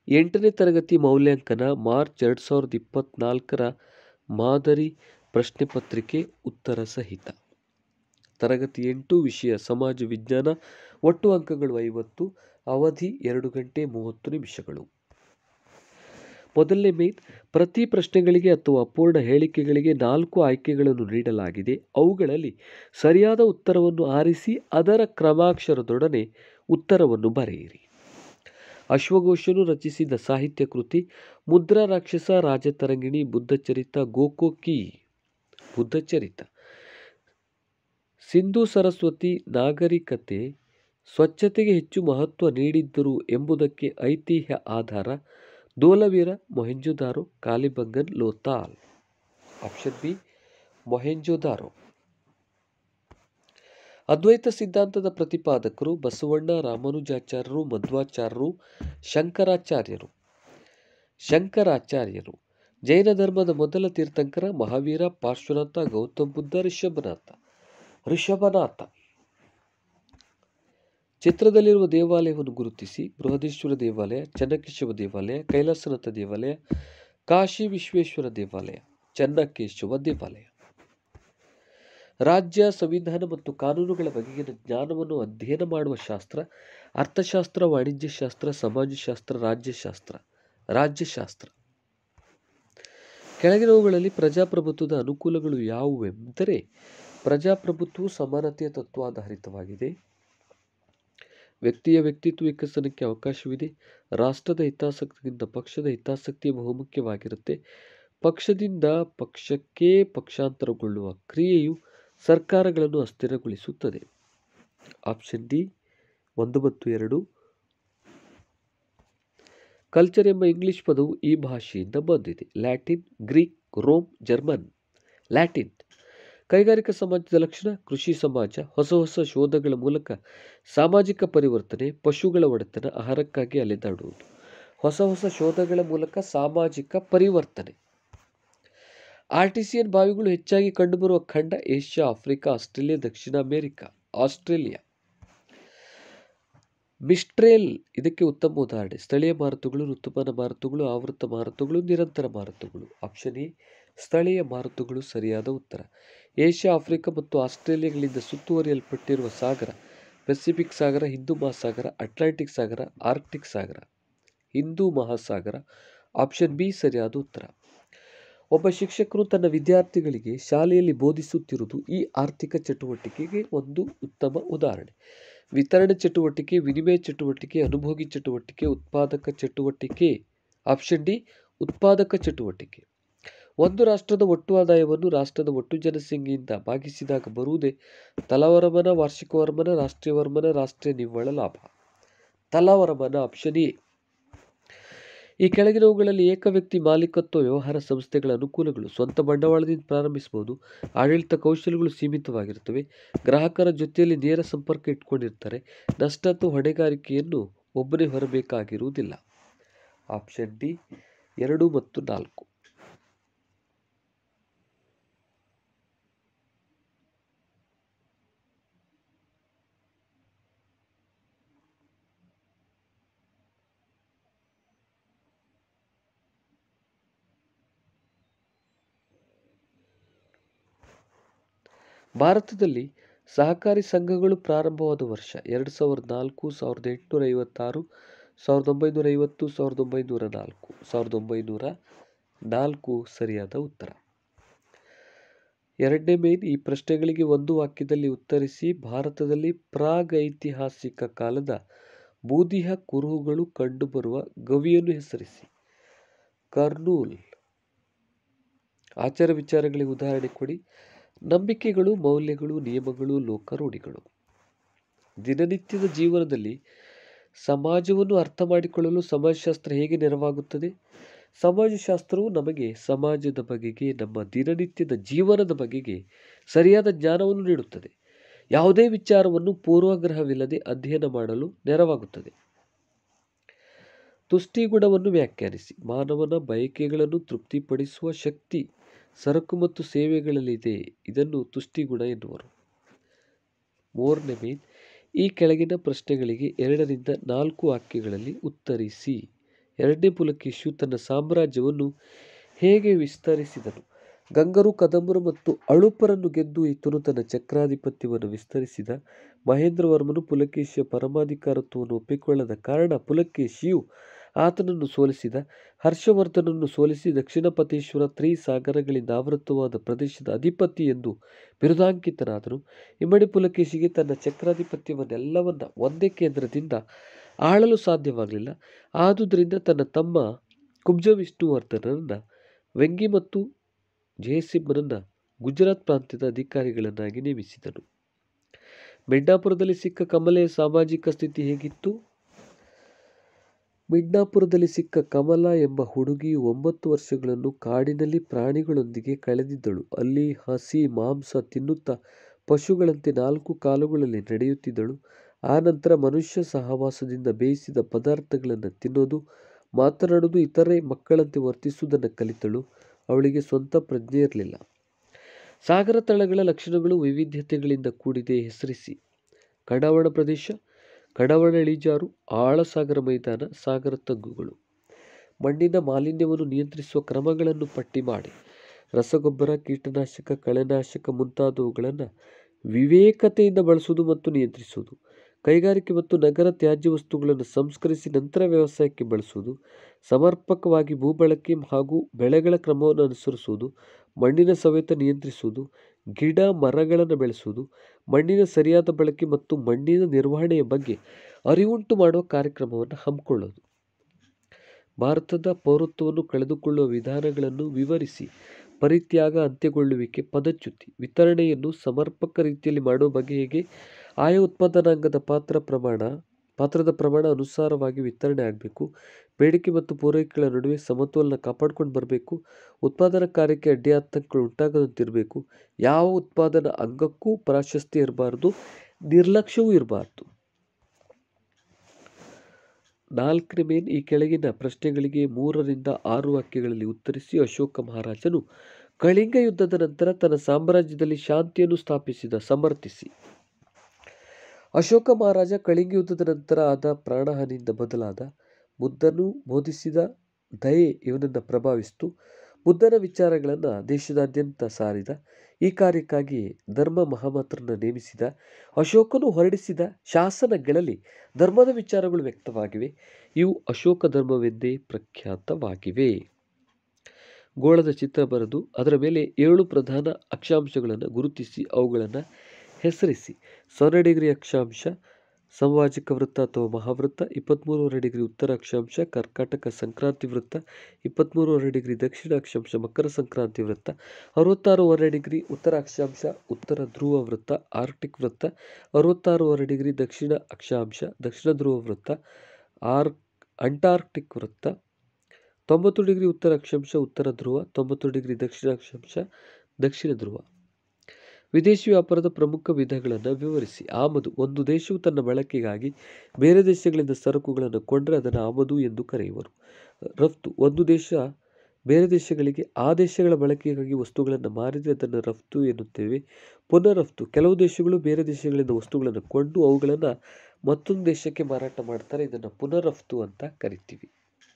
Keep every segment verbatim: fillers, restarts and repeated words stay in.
ಎಂಟನೇ ತರಗತಿ ಮೌಲ್ಯಾಂಕನ ಮಾರ್ಚ್ ಎರಡು ಸಾವಿರದ ಇಪ್ಪತ್ತ್ನಾಲ್ಕರ ಮಾದರಿ ಪ್ರಶ್ನೆ ಪತ್ರಿಕೆ ಉತ್ತರ ಸಹಿತ. ತರಗತಿ ಎಂಟು ವಿಷಯ ಸಮಾಜ ವಿಜ್ಞಾನ. ಒಟ್ಟು ಅಂಕಗಳು ಐವತ್ತು. ಅವಧಿ ಎರಡು ಗಂಟೆ ಮೂವತ್ತು ನಿಮಿಷಗಳು. ಮೊದಲನೇ ಮೇನ್, ಪ್ರತಿ ಪ್ರಶ್ನೆಗಳಿಗೆ ಅಥವಾ ಅಪೂರ್ಣ ಹೇಳಿಕೆಗಳಿಗೆ ನಾಲ್ಕು ಆಯ್ಕೆಗಳನ್ನು ನೀಡಲಾಗಿದೆ. ಅವುಗಳಲ್ಲಿ ಸರಿಯಾದ ಉತ್ತರವನ್ನು ಆರಿಸಿ ಅದರ ಕ್ರಮಾಕ್ಷರದೊಡನೆ ಉತ್ತರವನ್ನು ಬರೆಯಿರಿ. ಅಶ್ವಘೋಷನು ರಚಿಸಿದ ಸಾಹಿತ್ಯ ಕೃತಿ ಮುದ್ರಾ ರಾಕ್ಷಸ, ರಾಜತರಂಗಿಣಿ, ಬುದ್ಧಚರಿತ, ಗೋಕೋಕಿ. ಬುದ್ಧಚರಿತ. ಸಿಂಧೂ ಸರಸ್ವತಿ ನಾಗರಿಕತೆ ಸ್ವಚ್ಛತೆಗೆ ಹೆಚ್ಚು ಮಹತ್ವ ನೀಡಿದ್ದರು ಎಂಬುದಕ್ಕೆ ಐತಿಹ್ಯ ಆಧಾರ. ಧೋಲವೀರ, ಮೊಹೆಂಜೊದಾರೋ, ಕಾಲಿಬಂಗನ್, ಲೋಥಾಲ್. Option B Mohenjodaro. ಅದ್ವೈತ ಸಿದ್ಧಾಂತದ ಪ್ರತಿಪಾದಕರು ಬಸವಣ್ಣ, ರಾಮಾನುಜಾಚಾರ್ಯರು, ಮಧ್ವಾಚಾರ್ಯರು, ಶಂಕರಾಚಾರ್ಯರು. ಶಂಕರಾಚಾರ್ಯರು. ಜೈನ ಧರ್ಮದ ಮೊದಲ ತೀರ್ಥಂಕರ ಮಹಾವೀರ, ಪಾರ್ಶ್ವನಾಥ, ಗೌತಮ ಬುದ್ಧ, ಋಷಭನಾಥ. ಋಷಭನಾಥ. ಚಿತ್ರದಲ್ಲಿರುವ ದೇವಾಲಯವನ್ನು ಗುರುತಿಸಿ. ಬೃಹದೇಶ್ವರ ದೇವಾಲಯ, ಚೆನ್ನಕೇಶವ ದೇವಾಲಯ, ಕೈಲಾಸನಾಥ ದೇವಾಲಯ, ಕಾಶಿ ವಿಶ್ವೇಶ್ವರ ದೇವಾಲಯ, ಚೆನ್ನಕೇಶವ ದೇವಾಲಯ. ರಾಜ್ಯ, ಸಂವಿಧಾನ ಮತ್ತು ಕಾನೂನುಗಳ ಬಗೆಗಿನ ಜ್ಞಾನವನ್ನು ಅಧ್ಯಯನ ಮಾಡುವ ಶಾಸ್ತ್ರ. ಅರ್ಥಶಾಸ್ತ್ರ, ವಾಣಿಜ್ಯಶಾಸ್ತ್ರ, ಸಮಾಜಶಾಸ್ತ್ರ, ರಾಜ್ಯಶಾಸ್ತ್ರ. ರಾಜ್ಯಶಾಸ್ತ್ರ. ಕೆಳಗಿನವುಗಳಲ್ಲಿ ಪ್ರಜಾಪ್ರಭುತ್ವದ ಅನುಕೂಲಗಳು ಯಾವುವೆಂದರೆ, ಪ್ರಜಾಪ್ರಭುತ್ವವು ಸಮಾನತೆಯ ತತ್ವಾಧಾರಿತವಾಗಿದೆ. ವ್ಯಕ್ತಿಯ ವ್ಯಕ್ತಿತ್ವ ವಿಕಸನಕ್ಕೆ ಅವಕಾಶವಿದೆ. ರಾಷ್ಟ್ರದ ಹಿತಾಸಕ್ತಿಗಿಂತ ಪಕ್ಷದ ಹಿತಾಸಕ್ತಿಯೇ ಬಹುಮುಖ್ಯವಾಗಿರುತ್ತೆ. ಪಕ್ಷದಿಂದ ಪಕ್ಷಕ್ಕೆ ಪಕ್ಷಾಂತರಗೊಳ್ಳುವ ಕ್ರಿಯೆಯು ಸರ್ಕಾರಗಳನ್ನು ಅಸ್ಥಿರಗೊಳಿಸುತ್ತದೆ. ಆಪ್ಷನ್ ಡಿ ಒಂದು ಮತ್ತು ಎರಡು. ಕಲ್ಚರ್ ಎಂಬ ಇಂಗ್ಲಿಷ್ ಪದವು ಈ ಭಾಷೆಯಿಂದ ಬಂದಿದೆ. Latin, Greek, Rome, German. Latin. ಕೈಗಾರಿಕಾ ಸಮಾಜದ ಲಕ್ಷಣ. ಕೃಷಿ ಸಮಾಜ. ಹೊಸ ಹೊಸ ಶೋಧಗಳ ಮೂಲಕ ಸಾಮಾಜಿಕ ಪರಿವರ್ತನೆ. ಪಶುಗಳ ಒಡೆತನ. ಆಹಾರಕ್ಕಾಗಿ ಅಲೆದಾಡುವುದು. ಹೊಸ ಹೊಸ ಶೋಧಗಳ ಮೂಲಕ ಸಾಮಾಜಿಕ ಪರಿವರ್ತನೆ. ಆರ್ಟಿಸಿಯನ್ ಬಾವಿಗಳು ಹೆಚ್ಚಾಗಿ ಕಂಡುಬರುವ ಖಂಡ ಏಷ್ಯಾ, ಆಫ್ರಿಕಾ, ಆಸ್ಟ್ರೇಲಿಯಾ, ದಕ್ಷಿಣ ಅಮೆರಿಕಾ. ಆಸ್ಟ್ರೇಲಿಯಾ. ಮಿಸ್ಟ್ರೇಲ್ ಇದಕ್ಕೆ ಉತ್ತಮ ಉದಾಹರಣೆ. ಸ್ಥಳೀಯ ಮಾರುತಗಳು, ಋತುಮಾನ ಮಾರುತಗಳು, ಆವೃತ್ತ ಮಾರುತಗಳು, ನಿರಂತರ ಮಾರುತಗಳು. ಆಪ್ಷನ್ ಎ ಸ್ಥಳೀಯ ಮಾರುತಗಳು ಸರಿಯಾದ ಉತ್ತರ. ಏಷ್ಯಾ, ಆಫ್ರಿಕಾ ಮತ್ತು ಆಸ್ಟ್ರೇಲಿಯಾಗಳಿಂದ ಸುತ್ತುವರಿಯಲ್ಪಟ್ಟಿರುವ ಸಾಗರ. ಪೆಸಿಫಿಕ್ ಸಾಗರ, ಹಿಂದೂ ಮಹಾಸಾಗರ, ಅಟ್ಲಾಂಟಿಕ್ ಸಾಗರ, ಆರ್ಕ್ಟಿಕ್ ಸಾಗರ. ಹಿಂದೂ ಮಹಾಸಾಗರ. ಆಪ್ಷನ್ ಬಿ ಸರಿಯಾದ ಉತ್ತರ. ಒಬ್ಬ ಶಿಕ್ಷಕರು ತನ್ನ ವಿದ್ಯಾರ್ಥಿಗಳಿಗೆ ಶಾಲೆಯಲ್ಲಿ ಬೋಧಿಸುತ್ತಿರುವುದು ಈ ಆರ್ಥಿಕ ಚಟುವಟಿಕೆಗೆ ಒಂದು ಉತ್ತಮ ಉದಾಹರಣೆ. ವಿತರಣೆ ಚಟುವಟಿಕೆ, ವಿನಿಮಯ ಚಟುವಟಿಕೆ, ಅನುಭೋಗಿ ಚಟುವಟಿಕೆ, ಉತ್ಪಾದಕ ಚಟುವಟಿಕೆ. ಆಪ್ಷನ್ ಡಿ ಉತ್ಪಾದಕ ಚಟುವಟಿಕೆ. ಒಂದು ರಾಷ್ಟ್ರದ ಒಟ್ಟು ಆದಾಯವನ್ನು ರಾಷ್ಟ್ರದ ಒಟ್ಟು ಜನಸಂಖ್ಯೆಯಿಂದ ಭಾಗಿಸಿದಾಗ ಬರುವುದೇ ತಲಾವರಮಾನ, ವಾರ್ಷಿಕ ವರಮಾನ, ರಾಷ್ಟ್ರೀಯ ವರಮಾನ, ರಾಷ್ಟ್ರೀಯ ನಿವ್ವಳ ಲಾಭ. ತಲಾವರಮಾನ. Option A. ಈ ಕೆಳಗಿನವುಗಳಲ್ಲಿ ಏಕ ವ್ಯಕ್ತಿ ಮಾಲೀಕತ್ವ ವ್ಯವಹಾರ ಸಂಸ್ಥೆಗಳ ಅನುಕೂಲಗಳು. ಸ್ವಂತ ಬಂಡವಾಳದಿಂದ ಪ್ರಾರಂಭಿಸಬಹುದು. ಆಡಳಿತ ಕೌಶಲ್ಯಗಳು ಸೀಮಿತವಾಗಿರುತ್ತವೆ. ಗ್ರಾಹಕರ ಜೊತೆಯಲ್ಲಿ ನೇರ ಸಂಪರ್ಕ ಇಟ್ಕೊಂಡಿರ್ತಾರೆ. ನಷ್ಟ ಅಥವಾ ಹೊಣೆಗಾರಿಕೆಯನ್ನು ಒಬ್ಬನೇ ಹೊರಬೇಕಾಗಿರುವುದಿಲ್ಲ. ಆಪ್ಷನ್ ಡಿ ಎರಡು ಮತ್ತು ನಾಲ್ಕು. ಭಾರತದಲ್ಲಿ ಸಹಕಾರಿ ಸಂಘಗಳು ಪ್ರಾರಂಭವಾದ ವರ್ಷ ಎರಡು ಸಾವಿರದ ನಾಲ್ಕು, ಸಾವಿರದ ಎಂಟುನೂರ ಐವತ್ತಾರು, ಸಾವಿರದ ಒಂಬೈನೂರ ಐವತ್ತು, ಸಾವಿರದ ಒಂಬೈನೂರ ನಾಲ್ಕು. ಸಾವಿರದ ಒಂಬೈನೂರ ನಾಲ್ಕು ಸರಿಯಾದ ಉತ್ತರ. ಎರಡನೇ ಮೇನ್, ಈ ಪ್ರಶ್ನೆಗಳಿಗೆ ಒಂದು ವಾಕ್ಯದಲ್ಲಿ ಉತ್ತರಿಸಿ. ಭಾರತದಲ್ಲಿ ಪ್ರಾಗೈತಿಹಾಸಿಕ ಕಾಲದ ಬೂದಿಯ ಕುರುಹುಗಳು ಕಂಡುಬರುವ ಗವಿಯನ್ನು ಹೆಸರಿಸಿ. ಕರ್ನೂಲ್. ಆಚಾರ ವಿಚಾರಗಳಿಗೆ ಉದಾಹರಣೆ ಕೊಡಿ. ನಂಬಿಕೆಗಳು, ಮೌಲ್ಯಗಳು, ನಿಯಮಗಳು, ಲೋಕರೂಢಿಗಳು. ದಿನನಿತ್ಯದ ಜೀವನದಲ್ಲಿ ಸಮಾಜವನ್ನು ಅರ್ಥ ಮಾಡಿಕೊಳ್ಳಲು ಸಮಾಜಶಾಸ್ತ್ರ ಹೇಗೆ ನೆರವಾಗುತ್ತದೆ? ಸಮಾಜಶಾಸ್ತ್ರವು ನಮಗೆ ಸಮಾಜದ ಬಗೆಗೆ, ನಮ್ಮ ದಿನನಿತ್ಯದ ಜೀವನದ ಬಗೆಗೆ ಸರಿಯಾದ ಜ್ಞಾನವನ್ನು ನೀಡುತ್ತದೆ. ಯಾವುದೇ ವಿಚಾರವನ್ನು ಪೂರ್ವಾಗ್ರಹವಿಲ್ಲದೆ ಅಧ್ಯಯನ ಮಾಡಲು ನೆರವಾಗುತ್ತದೆ. ತುಷ್ಟಿಗುಣವನ್ನು ವ್ಯಾಖ್ಯಾನಿಸಿ. ಮಾನವನ ಬಯಕೆಗಳನ್ನು ತೃಪ್ತಿಪಡಿಸುವ ಶಕ್ತಿ ಸರಕು ಮತ್ತು ಸೇವೆಗಳಲ್ಲಿದೆ. ಇದನ್ನು ತುಷ್ಟಿಗುಣ ಎನ್ನುವರು. ಮೂರನೇ ಮೇನ್, ಈ ಕೆಳಗಿನ ಪ್ರಶ್ನೆಗಳಿಗೆ ಎರಡರಿಂದ ನಾಲ್ಕು ವಾಕ್ಯಗಳಲ್ಲಿ ಉತ್ತರಿಸಿ ಎರಡನೇ ಪುಲಕೇಶಿಯು ತನ್ನ ಸಾಮ್ರಾಜ್ಯವನ್ನು ಹೇಗೆ ವಿಸ್ತರಿಸಿದನು? ಗಂಗರು, ಕದಂಬರು ಮತ್ತು ಅಳುಪರನ್ನು ಗೆದ್ದು ಈತನು ತನ್ನ ಚಕ್ರಾಧಿಪತ್ಯವನ್ನು ವಿಸ್ತರಿಸಿದ. ಮಹೇಂದ್ರವರ್ಮನು ಪುಲಕೇಶಿಯ ಪರಮಾಧಿಕಾರತ್ವವನ್ನು ಒಪ್ಪಿಕೊಳ್ಳದ ಕಾರಣ ಪುಲಕೇಶಿಯು ಆತನನ್ನು ಸೋಲಿಸಿದ. ಹರ್ಷವರ್ಧನನ್ನು ಸೋಲಿಸಿ ದಕ್ಷಿಣ ಪಥೇಶ್ವರ ತ್ರೀ ಸಾಗರಗಳಿಂದ ಆವೃತವಾದ ಪ್ರದೇಶದ ಅಧಿಪತಿ ಎಂದು ಬಿರುದಾಂಕಿತನಾದನು. ಇಮ್ಮಡಿ ಪುಲಕೇಶಿಗೆ ತನ್ನ ಚಕ್ರಾಧಿಪತ್ಯವನ್ನೆಲ್ಲವನ್ನ ಒಂದೇ ಕೇಂದ್ರದಿಂದ ಆಳಲು ಸಾಧ್ಯವಾಗಲಿಲ್ಲ. ಆದುದರಿಂದ ತನ್ನ ತಮ್ಮ ಕುಬ್ಜವಿಷ್ಣುವರ್ಧನನನ್ನ ವೆಂಗಿ ಮತ್ತು ಜಯಸಿಂಹನನ್ನ ಗುಜರಾತ್ ಪ್ರಾಂತ್ಯದ ಅಧಿಕಾರಿಗಳನ್ನಾಗಿ ನೇಮಿಸಿದನು. ಮಿಡ್ನಾಪುರದಲ್ಲಿ ಸಿಕ್ಕ ಕಮಲೆಯ ಸಾಮಾಜಿಕ ಸ್ಥಿತಿ ಹೇಗಿತ್ತು? ಮಿಡ್ನಾಪುರದಲ್ಲಿ ಸಿಕ್ಕ ಕಮಲಾ ಎಂಬ ಹುಡುಗಿಯು ಒಂಬತ್ತು ವರ್ಷಗಳನ್ನು ಕಾಡಿನಲ್ಲಿ ಪ್ರಾಣಿಗಳೊಂದಿಗೆ ಕಳೆದಿದ್ದಳು. ಅಲ್ಲಿ ಹಸಿ ಮಾಂಸ ತಿನ್ನುತ್ತಾ ಪಶುಗಳಂತೆ ನಾಲ್ಕು ಕಾಲುಗಳಲ್ಲಿ ನಡೆಯುತ್ತಿದ್ದಳು. ಆನಂತರ ಮನುಷ್ಯ ಸಹವಾಸದಿಂದ ಬೇಯಿಸಿದ ಪದಾರ್ಥಗಳನ್ನು ತಿನ್ನೋದು, ಮಾತನಾಡುವುದು, ಇತರೆ ಮಕ್ಕಳಂತೆ ವರ್ತಿಸುವುದನ್ನು ಕಲಿತಳು. ಅವಳಿಗೆ ಸ್ವಂತ ಪ್ರಜ್ಞೆ ಇರಲಿಲ್ಲ. ಸಾಗರ ತಳಗಳ ಲಕ್ಷಣಗಳು ವೈವಿಧ್ಯತೆಗಳಿಂದ ಕೂಡಿದೆ. ಹೆಸರಿಸಿ. ಕಡಾವಣ ಪ್ರದೇಶ, ಕಡಾವಣ ಇಳಿಜಾರು, ಆಳ ಸಾಗರ ಮೈದಾನ, ಸಾಗರ ತಗ್ಗುಗಳು. ಮಣ್ಣಿನ ಮಾಲಿನ್ಯವನ್ನು ನಿಯಂತ್ರಿಸುವ ಕ್ರಮಗಳನ್ನು ಪಟ್ಟಿ ಮಾಡಿ. ರಸಗೊಬ್ಬರ, ಕೀಟನಾಶಕ, ಕಳೆನಾಶಕ ಮುಂತಾದವುಗಳನ್ನು ವಿವೇಕತೆಯಿಂದ ಬಳಸುವುದು ಮತ್ತು ನಿಯಂತ್ರಿಸುವುದು. ಕೈಗಾರಿಕೆ ಮತ್ತು ನಗರ ತ್ಯಾಜ್ಯ ವಸ್ತುಗಳನ್ನು ಸಂಸ್ಕರಿಸಿ ನಂತರ ವ್ಯವಸಾಯಕ್ಕೆ ಬಳಸುವುದು. ಸಮರ್ಪಕವಾಗಿ ಭೂಬಳಕೆ ಹಾಗೂ ಬೆಳೆಗಳ ಕ್ರಮವನ್ನು ಅನುಸರಿಸುವುದು. ಮಣ್ಣಿನ ಸವೆತ ನಿಯಂತ್ರಿಸುವುದು. ಗಿಡ ಮರಗಳನ್ನು ಬೆಳೆಸುವುದು. ಮಣ್ಣಿನ ಸರಿಯಾದ ಬಳಕೆ ಮತ್ತು ಮಣ್ಣಿನ ನಿರ್ವಹಣೆಯ ಬಗ್ಗೆ ಅರಿವುಂಟು ಮಾಡುವ ಕಾರ್ಯಕ್ರಮವನ್ನು ಹಮ್ಮಿಕೊಳ್ಳುವುದು. ಭಾರತದ ಪೌರತ್ವವನ್ನು ಕಳೆದುಕೊಳ್ಳುವ ವಿಧಾನಗಳನ್ನು ವಿವರಿಸಿ. ಪರಿತ್ಯಾಗ, ಅಂತ್ಯಗೊಳ್ಳುವಿಕೆ, ಪದಚ್ಯುತಿ, ವಿತರಣೆಯನ್ನು ಸಮರ್ಪಕ ರೀತಿಯಲ್ಲಿ ಮಾಡುವ ಬಗ್ಗೆ ಹೇಗೆ? ಆಯಾ ಉತ್ಪಾದನಾಂಗದ ಪಾತ್ರ ಪ್ರಮಾಣ ಪಾತ್ರದ ಪ್ರಮಾಣ ಅನುಸಾರವಾಗಿ ವಿತರಣೆ ಆಗಬೇಕು. ಬೇಡಿಕೆ ಮತ್ತು ಪೂರೈಕೆಗಳ ನಡುವೆ ಸಮತೋಲನ ಕಾಪಾಡ್ಕೊಂಡು ಬರಬೇಕು. ಉತ್ಪಾದನಾ ಕಾರ್ಯಕ್ಕೆ ಅಡ್ಡಿ ಆತಂಕಗಳು ಉಂಟಾಗದಂತಿರಬೇಕು. ಯಾವ ಉತ್ಪಾದನಾ ಅಂಗಕ್ಕೂ ಪ್ರಾಶಸ್ತ್ಯ ಇರಬಾರದು, ನಿರ್ಲಕ್ಷ್ಯವೂ ಇರಬಾರದು. ನಾಲ್ಕನೇ ಮೇನ್. ಈ ಕೆಳಗಿನ ಪ್ರಶ್ನೆಗಳಿಗೆ ಮೂರರಿಂದ ಆರು ವಾಕ್ಯಗಳಲ್ಲಿ ಉತ್ತರಿಸಿ. ಅಶೋಕ ಮಹಾರಾಜನು ಕಳಿಂಗ ಯುದ್ಧದ ನಂತರ ತನ್ನ ಸಾಮ್ರಾಜ್ಯದಲ್ಲಿ ಶಾಂತಿಯನ್ನು ಸ್ಥಾಪಿಸಿದ. ಸಮರ್ಥಿಸಿ. ಅಶೋಕ ಮಹಾರಾಜ ಕಳಿಂಗ ಯುದ್ಧದ ನಂತರ ಆದ ಪ್ರಾಣಹಾನಿಯಿಂದ ಬದಲಾದ. ಬುದ್ಧನು ಬೋಧಿಸಿದ ದಯೆ ಇವನನ್ನು ಪ್ರಭಾವಿಸಿತು. ಬುದ್ಧನ ವಿಚಾರಗಳನ್ನು ದೇಶದಾದ್ಯಂತ ಸಾರಿದ. ಈ ಕಾರ್ಯಕ್ಕಾಗಿ ಧರ್ಮ ಮಹಾಮಂತ್ರನ ನೇಮಿಸಿದ. ಅಶೋಕನು ಹೊರಡಿಸಿದ ಶಾಸನಗಳಲ್ಲಿ ಧರ್ಮದ ವಿಚಾರಗಳು ವ್ಯಕ್ತವಾಗಿವೆ. ಇವು ಅಶೋಕ ಧರ್ಮವೆಂದೇ ಪ್ರಖ್ಯಾತವಾಗಿವೆ. ಗೋಳದ ಚಿತ್ರ ಬರೆದು ಅದರ ಮೇಲೆ ಏಳು ಪ್ರಧಾನ ಅಕ್ಷಾಂಶಗಳನ್ನು ಗುರುತಿಸಿ ಅವುಗಳನ್ನು ಹೆಸರಿಸಿ. ಸೊನ್ನೆ ಡಿಗ್ರಿ ಅಕ್ಷಾಂಶ ಸಂವಾಜಿಕ ವೃತ್ತ ಅಥವಾ ಮಹಾವೃತ್ತ, ಇಪ್ಪತ್ತ್ಮೂರುವರೆ ಡಿಗ್ರಿ ಉತ್ತರ ಅಕ್ಷಾಂಶ ಕರ್ಕಾಟಕ ಸಂಕ್ರಾಂತಿ ವೃತ್ತ, ಇಪ್ಪತ್ತ್ಮೂರುವರೆ ಡಿಗ್ರಿ ದಕ್ಷಿಣ ಅಕ್ಷಾಂಶ ಮಕರ ಸಂಕ್ರಾಂತಿ ವೃತ್ತ, ಅರವತ್ತಾರೂವರೆ ಡಿಗ್ರಿ ಉತ್ತರ ಅಕ್ಷಾಂಶ ಉತ್ತರ ಧ್ರುವ ವೃತ್ತ ಆರ್ಕ್ಟಿಕ್ ವೃತ್ತ, ಅರವತ್ತಾರೂವರೆ ಡಿಗ್ರಿ ದಕ್ಷಿಣ ಅಕ್ಷಾಂಶ ದಕ್ಷಿಣ ಧ್ರುವ ವೃತ್ತ ಆರ್ ಅಂಟಾರ್ಕ್ಟಿಕ್ ವೃತ್ತ, ತೊಂಬತ್ತು ಡಿಗ್ರಿ ಉತ್ತರ ಅಕ್ಷಾಂಶ ಉತ್ತರ ಧ್ರುವ, ತೊಂಬತ್ತು ಡಿಗ್ರಿ ದಕ್ಷಿಣ ಅಕ್ಷಾಂಶ ದಕ್ಷಿಣ ಧ್ರುವ. ವಿದೇಶಿ ವ್ಯಾಪಾರದ ಪ್ರಮುಖ ವಿಧಗಳನ್ನು ವಿವರಿಸಿ. ಆಮದು. ಒಂದು ದೇಶವು ತನ್ನ ಬಳಕೆಗಾಗಿ ಬೇರೆ ದೇಶಗಳಿಂದ ಸರಕುಗಳನ್ನು ಕೊಂಡರೆ ಅದನ್ನು ಆಮದು ಎಂದು ಕರೆಯುವರು. ರಫ್ತು. ಒಂದು ದೇಶ ಬೇರೆ ದೇಶಗಳಿಗೆ ಆ ದೇಶಗಳ ಬಳಕೆಗಾಗಿ ವಸ್ತುಗಳನ್ನು ಮಾರಿದರೆ ಅದನ್ನು ರಫ್ತು ಎನ್ನುತ್ತೇವೆ. ಪುನರಫ್ತು. ಕೆಲವು ದೇಶಗಳು ಬೇರೆ ದೇಶಗಳಿಂದ ವಸ್ತುಗಳನ್ನು ಕೊಂಡು ಅವುಗಳನ್ನು ಮತ್ತೊಂದು ದೇಶಕ್ಕೆ ಮಾರಾಟ ಮಾಡ್ತಾರೆ. ಇದನ್ನು ಪುನರಫ್ತು ಅಂತ ಕರಿತೀವಿ.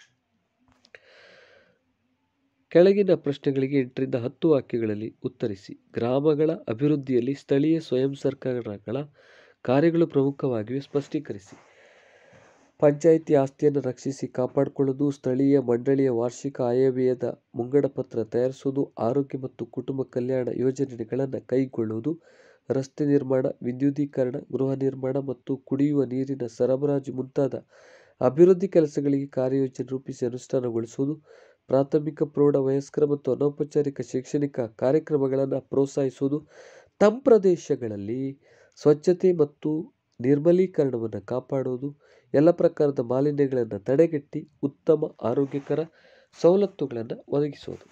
ಕೆಳಗಿನ ಪ್ರಶ್ನೆಗಳಿಗೆ ಎಂಟರಿಂದ ಹತ್ತು ವಾಕ್ಯಗಳಲ್ಲಿ ಉತ್ತರಿಸಿ. ಗ್ರಾಮಗಳ ಅಭಿವೃದ್ಧಿಯಲ್ಲಿ ಸ್ಥಳೀಯ ಸ್ವಯಂ ಸರ್ಕಾರಗಳ ಕಾರ್ಯಗಳು ಪ್ರಮುಖವಾಗಿವೆ. ಸ್ಪಷ್ಟೀಕರಿಸಿ. ಪಂಚಾಯಿತಿ ಆಸ್ತಿಯನ್ನು ರಕ್ಷಿಸಿ ಕಾಪಾಡಿಕೊಳ್ಳುವುದು, ಸ್ಥಳೀಯ ಮಂಡಳಿಯ ವಾರ್ಷಿಕ ಆಯವ್ಯಯದ ಮುಂಗಡಪತ್ರ ತಯಾರಿಸುವುದು, ಆರೋಗ್ಯ ಮತ್ತು ಕುಟುಂಬ ಕಲ್ಯಾಣ ಯೋಜನೆಗಳನ್ನು ಕೈಗೊಳ್ಳುವುದು, ರಸ್ತೆ ನಿರ್ಮಾಣ, ವಿದ್ಯುದೀಕರಣ, ಗೃಹ ನಿರ್ಮಾಣ ಮತ್ತು ಕುಡಿಯುವ ನೀರಿನ ಸರಬರಾಜು ಮುಂತಾದ ಅಭಿವೃದ್ಧಿ ಕೆಲಸಗಳಿಗೆ ಕಾರ್ಯಯೋಜನೆ ರೂಪಿಸಿ ಅನುಷ್ಠಾನಗೊಳಿಸುವುದು, ಪ್ರಾಥಮಿಕ, ಪ್ರೌಢ, ವಯಸ್ಕರ ಮತ್ತು ಅನೌಪಚಾರಿಕ ಶೈಕ್ಷಣಿಕ ಕಾರ್ಯಕ್ರಮಗಳನ್ನು ಪ್ರೋತ್ಸಾಹಿಸುವುದು, ತಮ್ಮ ಪ್ರದೇಶಗಳಲ್ಲಿ ಸ್ವಚ್ಛತೆ ಮತ್ತು ನಿರ್ಮಲೀಕರಣವನ್ನು ಕಾಪಾಡುವುದು, ಎಲ್ಲ ಪ್ರಕಾರದ ಮಾಲಿನ್ಯಗಳನ್ನು ತಡೆಗಟ್ಟಿ ಉತ್ತಮ ಆರೋಗ್ಯಕರ ಸವಲತ್ತುಗಳನ್ನು ಒದಗಿಸುವುದು.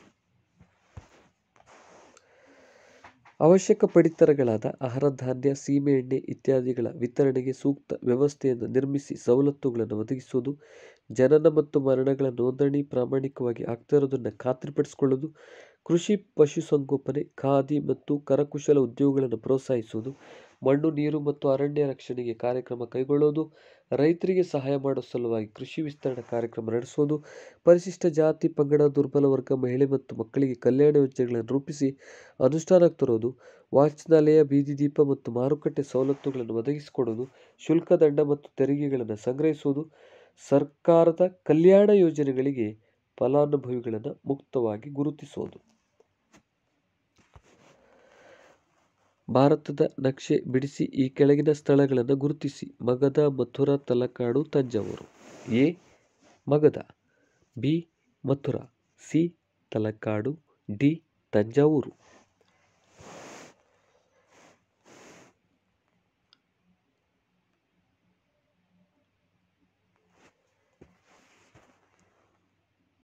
ಅವಶ್ಯಕ ಪಡಿತರಗಳಾದ ಆಹಾರ ಧಾನ್ಯ, ಸೀಮೆ ಎಣ್ಣೆ ಇತ್ಯಾದಿಗಳ ವಿತರಣೆಗೆ ಸೂಕ್ತ ವ್ಯವಸ್ಥೆಯನ್ನು ನಿರ್ಮಿಸಿ ಸವಲತ್ತುಗಳನ್ನು ಒದಗಿಸುವುದು, ಜನನ ಮತ್ತು ಮರಣಗಳ ನೋಂದಣಿ ಪ್ರಾಮಾಣಿಕವಾಗಿ ಆಗ್ತಾ ಇರೋದನ್ನು ಖಾತ್ರಿಪಡಿಸಿಕೊಳ್ಳುವುದು, ಕೃಷಿ, ಪಶುಸಂಗೋಪನೆ, ಖಾದಿ ಮತ್ತು ಕರಕುಶಲ ಉದ್ಯೋಗಗಳನ್ನು ಪ್ರೋತ್ಸಾಹಿಸುವುದು, ಮಣ್ಣು ನೀರು ಮತ್ತು ಅರಣ್ಯ ರಕ್ಷಣೆಗೆ ಕಾರ್ಯಕ್ರಮ ಕೈಗೊಳ್ಳೋದು, ರೈತರಿಗೆ ಸಹಾಯ ಮಾಡೋ ಸಲುವಾಗಿ ಕೃಷಿ ವಿಸ್ತರಣಾ ಕಾರ್ಯಕ್ರಮ ನಡೆಸೋದು, ಪರಿಶಿಷ್ಟ ಜಾತಿ ಪಂಗಡ ದುರ್ಬಲ ವರ್ಗ ಮಹಿಳೆ ಮತ್ತು ಮಕ್ಕಳಿಗೆ ಕಲ್ಯಾಣ ಯೋಜನೆಗಳನ್ನು ರೂಪಿಸಿ ಅನುಷ್ಠಾನಕ್ಕೆ ತರೋದು, ವಾಚನಾಲಯ ಬೀದಿ ದೀಪ ಮತ್ತು ಮಾರುಕಟ್ಟೆ ಸವಲತ್ತುಗಳನ್ನು ಒದಗಿಸಿಕೊಡೋದು, ಶುಲ್ಕ ದಂಡ ಮತ್ತು ತೆರಿಗೆಗಳನ್ನು ಸಂಗ್ರಹಿಸುವುದು, ಸರ್ಕಾರದ ಕಲ್ಯಾಣ ಯೋಜನೆಗಳಿಗೆ ಫಲಾನುಭವಿಗಳನ್ನು ಮುಕ್ತವಾಗಿ ಗುರುತಿಸೋದು. ಭಾರತದ ನಕ್ಷೆ ಬಿಡಿಸಿ ಈ ಕೆಳಗಿನ ಸ್ಥಳಗಳನ್ನು ಗುರುತಿಸಿ. Magadha, Mathura, Talakadu, Thanjavur. A. Magadha, B. Mathura, C. Talakadu, D. Thanjavur.